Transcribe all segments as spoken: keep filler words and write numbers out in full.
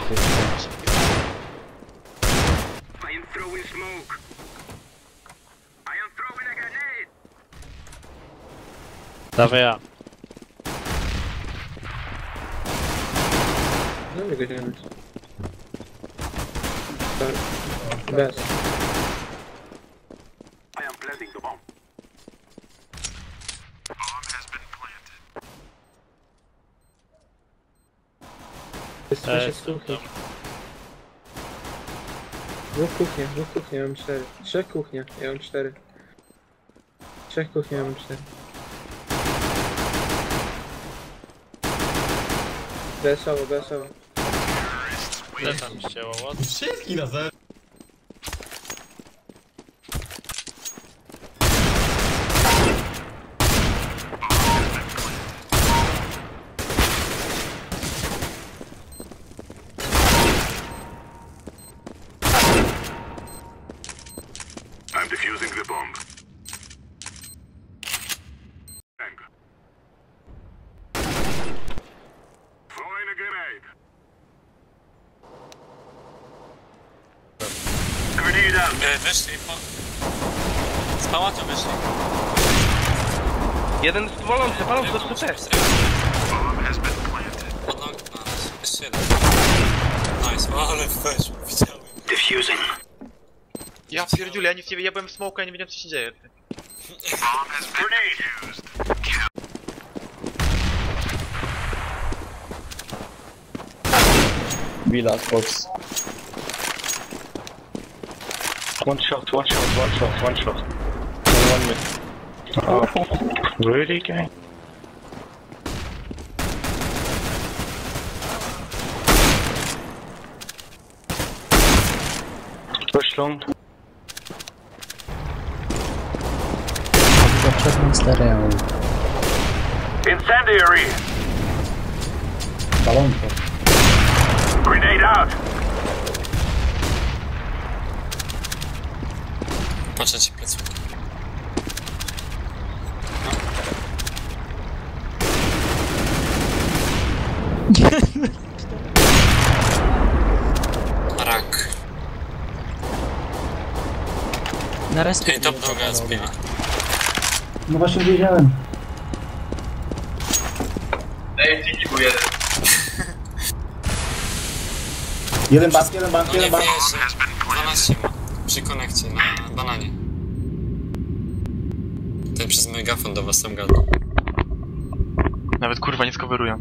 I am throwing smoke. I am throwing a grenade. Dawaj ja. No nie wiedziałem. Bez. I am planting the bomb. Jest E, coś z kuchni. Dwóch kuchnia, dwóch kuchnia, ja mam cztery. Trzech kuchnia, ja mam cztery. Trzech kuchnia, ja mam cztery. Besowo, besowo. Ile tam ścięło? What? Wszystkich na zero. I'm defusing the bomb. Bang. Throwing a grenade. Grenade out. E, wyszli, po... Z pałacu wyszli. Jeden walący, walący do P T. Bomb has been planted. Podlog... A, jeszcze jeden. Nice, o, ale weź, widziałem. Diffusing. Ja pierdziule, ja nic nie wiem, ja byłem w smoku, ja nie wiedziałem co się dzieje. Bomb has been defused. Villa box. One shot, one shot, one shot, one shot. One minute. Oh, really, gang? Push long. Incendiary! Balonko. Grenade out! Patrzę ci pleców. Rak. Na respie. Ej, top druga zbili. No właśnie wiedziałem. Ej, dziki był jeden. Jeden bank, jeden bank, No nie jeden bank. wierzę. dwanaście ma. Przy konekcie, na bananie. Ten przez megafon do was tam gada. Nawet kurwa nie skowerują.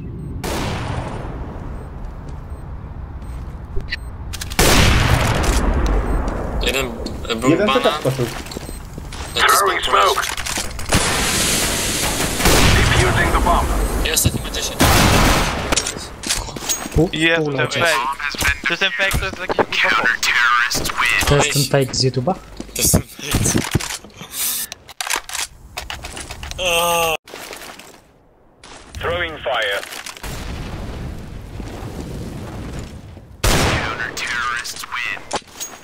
Jeden e, był Jeden banan. setup skoczył. No to Throwing spokojnie. smoke. Defusing the bomb. I ostatni ma dziesięć. Jezu, ten Bomb fake. has been To jest ten fake, to jest jakiś kurwa pop. terrorists win. To jest ten fake z YouTube'a? To jest ten fake. O, Throwing fire. Counter terrorists win.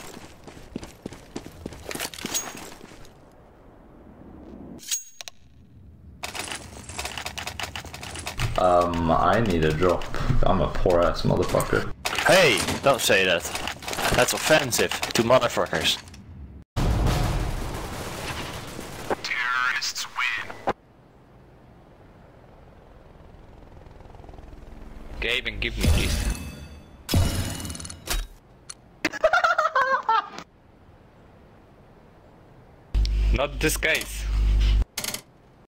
Um, I need a drop. I'm a poor ass motherfucker. Hey, don't say that. That's offensive to motherfuckers. Terrorists win. Gabe and give me please. Not this case.